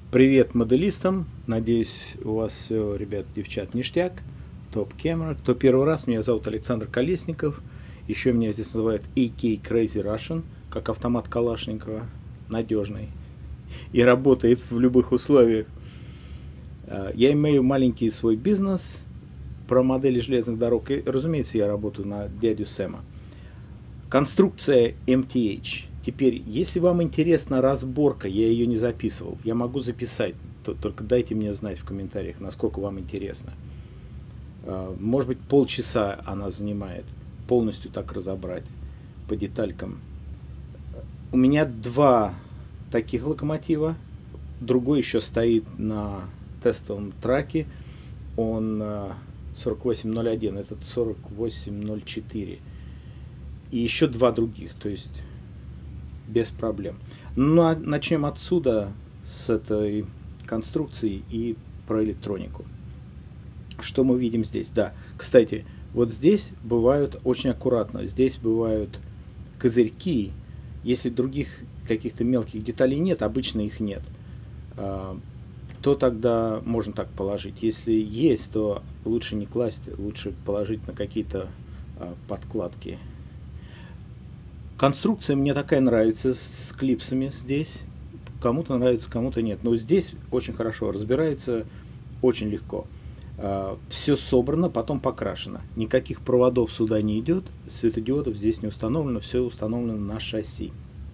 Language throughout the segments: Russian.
Привет моделистам! Надеюсь, у вас все, ребят, девчат, ништяк. Топ-камера. Кто первый раз, меня зовут Александр Колесников. Еще меня здесь называют AK Crazy Russian, как автомат Калашникова. Надежный. И работает в любых условиях. Я имею маленький свой бизнес про модели железных дорог. И, разумеется, я работаю на дядю Сэма. Конструкция MTH. Теперь, если вам интересна разборка, я ее не записывал, я могу записать, только дайте мне знать в комментариях, насколько вам интересно. Может быть, полчаса она занимает, полностью так разобрать по деталькам. У меня два таких локомотива, другой еще стоит на тестовом траке, он 4801, этот 4804. И еще два других, то есть без проблем. Ну, а начнем отсюда, с этой конструкции и про электронику. Что мы видим здесь? Да, кстати, вот здесь бывают очень аккуратно, здесь бывают козырьки. Если других каких-то мелких деталей нет, обычно их нет, то тогда можно так положить. Если есть, то лучше не класть, лучше положить на какие-то подкладки. Конструкция мне такая нравится, с клипсами здесь. Кому-то нравится, кому-то нет. Но здесь очень хорошо разбирается, очень легко. Все собрано, потом покрашено. Никаких проводов сюда не идет, светодиодов здесь не установлено, все установлено на шасси.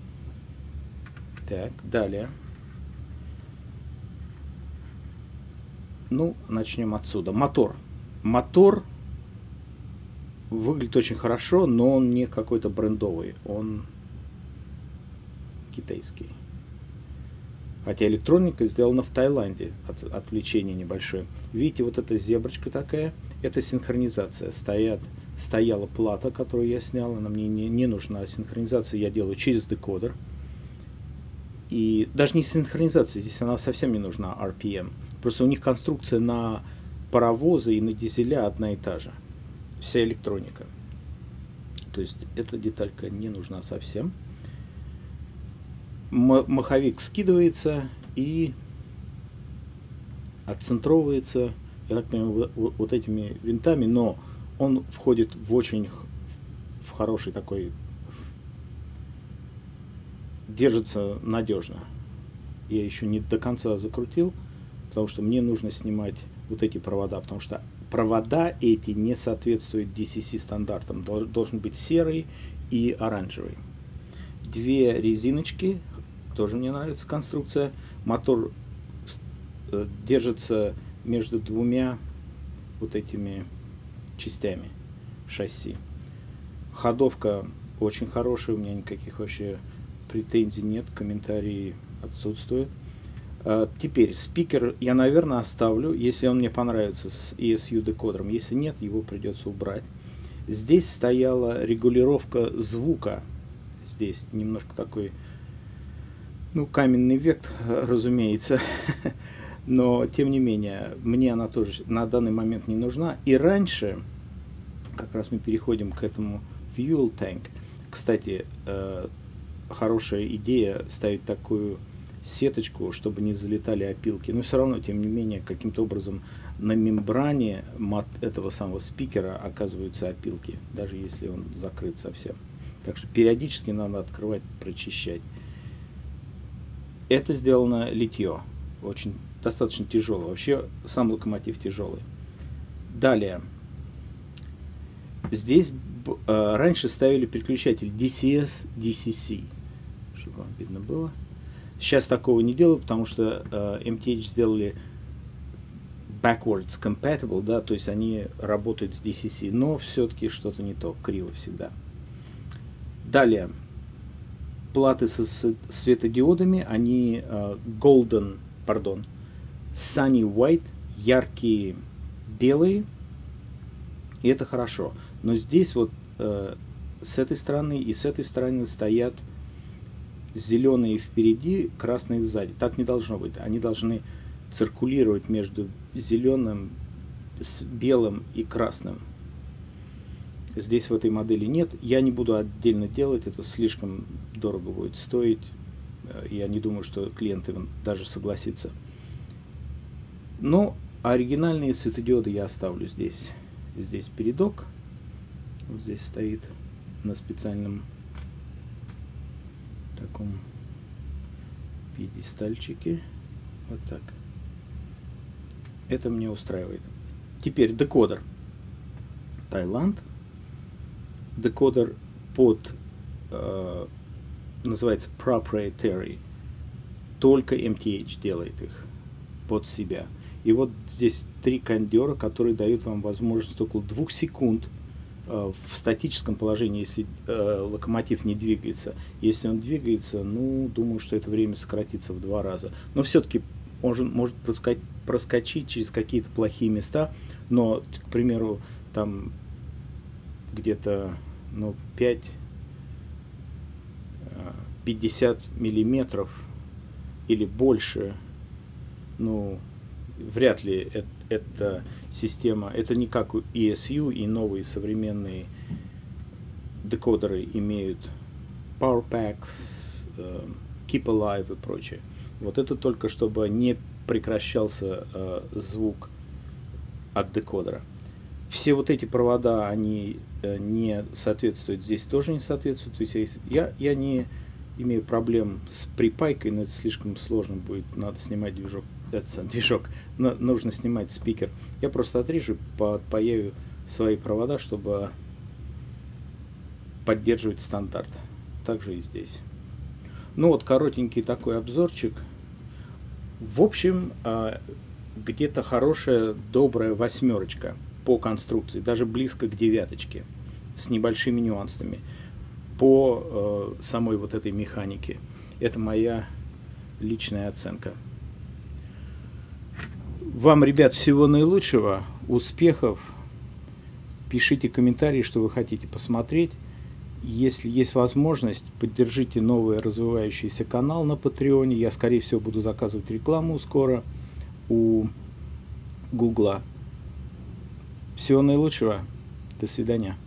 Так, далее. Ну, начнем отсюда. Мотор. Мотор выглядит очень хорошо, но он не какой-то брендовый, он китайский. Хотя электроника сделана в Таиланде, отвлечение небольшое. Видите, вот эта зеброчка такая, это синхронизация. Стояла плата, которую я снял, она мне не нужна. Синхронизацию я делаю через декодер. И даже не синхронизация, здесь она совсем не нужна, RPM. Просто у них конструкция на паровозы и на дизеля одна и та же. Вся электроника. То есть эта деталька не нужна совсем. Маховик скидывается и отцентровывается, я так понимаю, вот этими винтами, но он входит в очень хороший такой, держится надежно. Я еще не до конца закрутил, потому что мне нужно снимать вот эти провода, потому что провода эти не соответствуют DCC стандартам. Должен быть серый и оранжевый. Две резиночки. Тоже мне нравится конструкция. Мотор держится между двумя вот этими частями шасси. Ходовка очень хорошая. У меня никаких вообще претензий нет. Комментарии отсутствуют. Теперь спикер я, наверное, оставлю, если он мне понравится с ESU декодером. Если нет, его придется убрать. Здесь стояла регулировка звука. Здесь немножко такой, ну, каменный век, разумеется. Но, тем не менее, мне она тоже на данный момент не нужна. И раньше, как раз мы переходим к этому fuel tank. Кстати, хорошая идея ставить такую сеточку, чтобы не залетали опилки. Но все равно, тем не менее, каким-то образом на мембране этого самого спикера оказываются опилки, даже если он закрыт совсем. Так что периодически надо открывать, прочищать. Это сделано литье. Очень достаточно тяжелое. Вообще сам локомотив тяжелый. Далее. Здесь раньше ставили переключатель DCS, DCC. Чтобы вам видно было. Сейчас такого не делаю, потому что MTH сделали backwards compatible, да, то есть они работают с DCC, но все-таки что-то не то, криво всегда. Далее, платы со светодиодами, они sunny white, яркие белые, и это хорошо. Но здесь вот с этой стороны и с этой стороны стоят зеленые впереди, красные сзади. Так не должно быть. Они должны циркулировать между зеленым, белым и красным. Здесь в этой модели нет. Я не буду отдельно делать, это слишком дорого будет стоить. Я не думаю, что клиенты даже согласятся. Но оригинальные светодиоды я оставлю здесь. Здесь передок. Вот здесь стоит на специальном таком пьедестальчике. Вот так. Это мне устраивает. Теперь декодер. Таиланд. Декодер под называется proprietary. Только MTH делает их под себя. И вот здесь 3 кондера, которые дают вам возможность около 2 секунд в статическом положении, если локомотив не двигается. Если он двигается, ну, думаю, что это время сократится в 2 раза. Но все-таки он может проскочить через какие-то плохие места. Но, к примеру, там где-то 50 миллиметров или больше, ну, вряд ли эта система, это не как у ESU, и новые современные декодеры имеют Power Packs, Keep Alive и прочее. Вот это только чтобы не прекращался звук от декодера. Все вот эти провода, они не соответствуют, здесь тоже не соответствуют. То есть я не имею проблем с припайкой, но это слишком сложно будет. Надо снимать движок, нужно снимать спикер. Я просто отрежу, подпаяю свои провода, чтобы поддерживать стандарт. Также и здесь. Ну вот коротенький такой обзорчик. В общем, где-то хорошая, добрая 8 по конструкции, даже близко к 9, с небольшими нюансами по самой вот этой механике. Это моя личная оценка. Вам, ребят, всего наилучшего, успехов. Пишите комментарии, что вы хотите посмотреть. Если есть возможность, поддержите новый развивающийся канал на Патреоне. Я, скорее всего, буду заказывать рекламу скоро у Гугла. Всего наилучшего. До свидания.